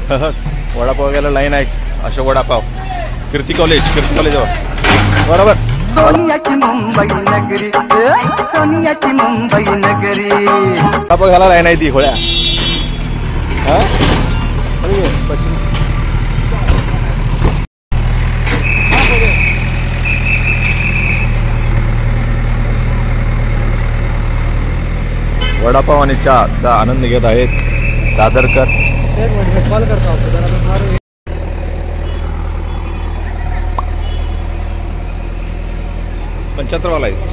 वडापाव गेला लाईन आहे. अशोक वडापाव कीर्ती कॉलेज बरोबर. सोनियाची मुंबई नगरी, सोनियाची मुंबई नगरी. वडापाव घ्यायला लाईन आहे ती खोळ्या. वडापाव आणि चहाचा आनंद घेत आहेत दादरकर. एक मिनिट कॉल करतो आपण जरा. 75 वाला आहे.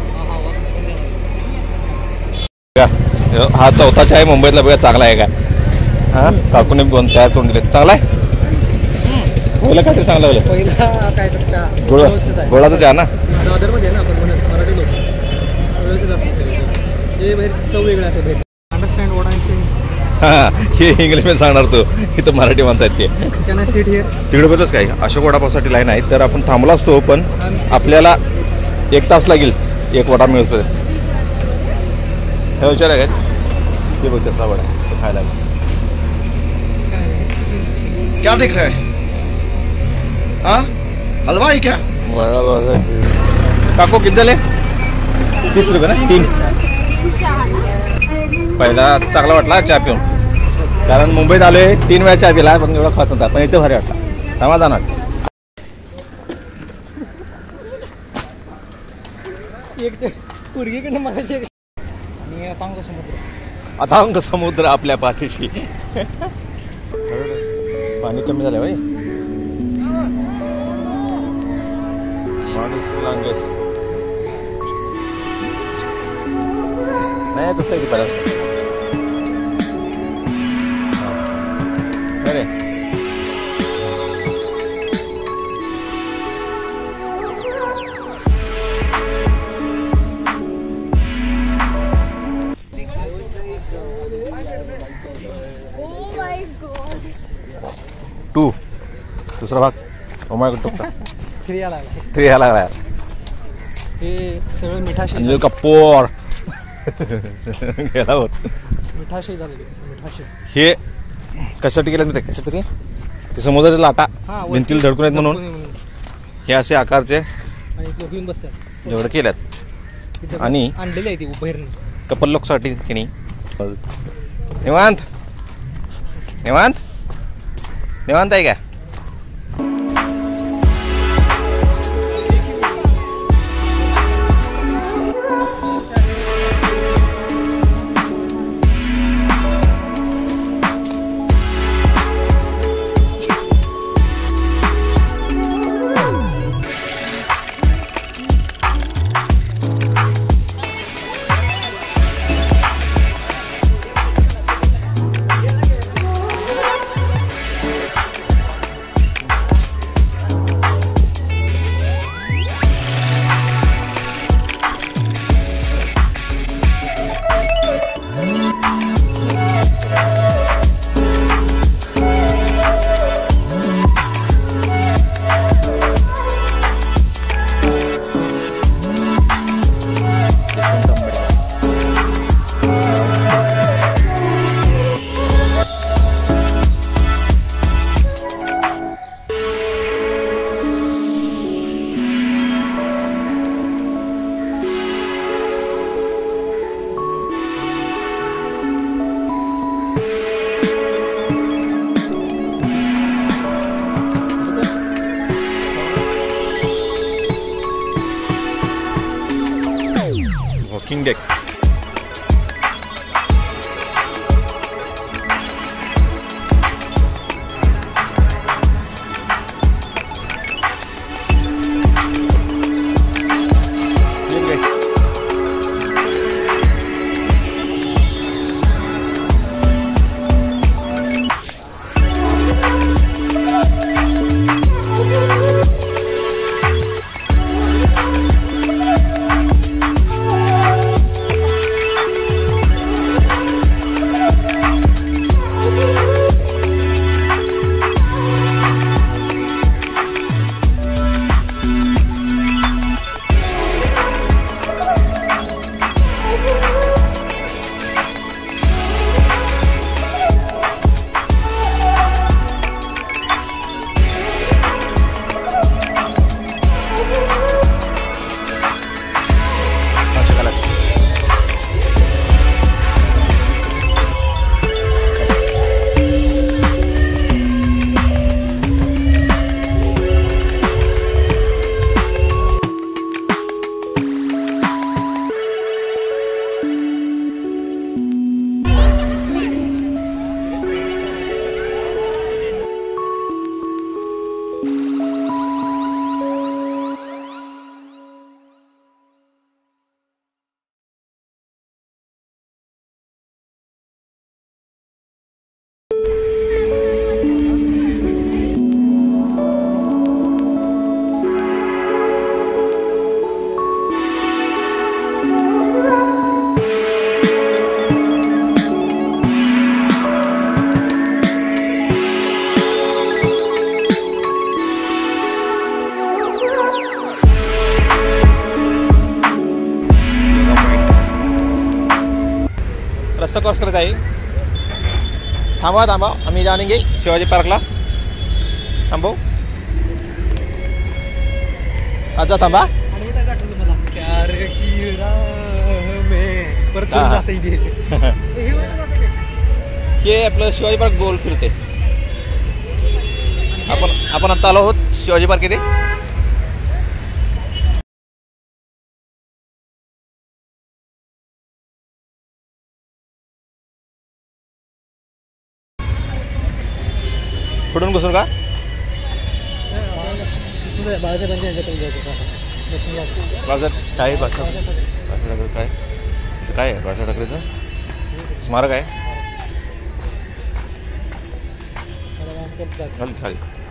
हा चौथा चहा आहे मुंबईतला. बघा चांगला आहे का? हा काकूने तयार करून दिले. चांगला आहे. पहिला काय ते चांगलं लागलं. पहिला काय तर चहा गोळाचा चहा ना. दादरमध्ये आहे ना आपण मराठी लोक व्यवस्थित असते. हे बाहेर चव वेगळं असते. बाहेर अंडरस्टँड वॉट आय सेइंग. हां हे इंग्लिश मध्ये सांगणार तू. इथं मराठी माणसं आहेत ते. Can I sit here. तिकडे बघतच काय अशोक वडापावसाठी लाईन आहे. तर आपण थांबला असतो पण आपल्याला 1 तास लागेल एक वडा मिळतो. हे विचार आहे काय ते बघ त्याचा वडा तो खायला. क्या दिख रहा है? हाँ हलवाई क्या? काको किती झाले? 30 रुपये ना 3. पहिला चांगला वाटला चहा पिऊन. कारण मुंबईत आलोय 3 वेळा चहा पिला पण एवढा खास होता. पण इथे भारी वाटला. समाधान वाटलं. आणि अथांग समुद्र आपल्या पाठीशी. पाणी कमी झालं भाई. नाही तसं आहे पहिला. अरे दुसरा भाग टोपा 3 आला. 3 यायला लागला. हे सगळं मिठाशी अनिल कपूर गेला होत. मिठाशी झालेली. मिठाशी हे कशासाठी केलं नाही. कशासाठी ते समुद्राच्या लाटा भिंतीला धडकून आहेत म्हणून हे असे आकारचे आणि लोक घेऊन बसतात जेवढं केल्यात. आणि आणलेली आहे ती बाहेर कपल लोकसाठी किणी निवांत निवांत निवांत आहे का? Walking deck. रस्ता क्रॉस करत आहे. थांबा थांबा, आम्ही जाणेंगे शिवाजी पार्कला. थांबव. अच्छा थांबा. आणि इथं गाठलं मला प्यार की राह में परत हा. जाता इथे हे वरनं जातं ते. हे आपलं शिवाजी पार्क गोल फिरते. आपण आता आलो आहोत शिवाजी पार्क इथे. पुढून घुसून का बाळाच्या बंदी यांच्याकडे जायचं दक्षिण भाग. बाजार काय भाषा ठाकरे काय काय आहे बाळासाहेब ठाकरेचं स्मारक आहे. खाली खाली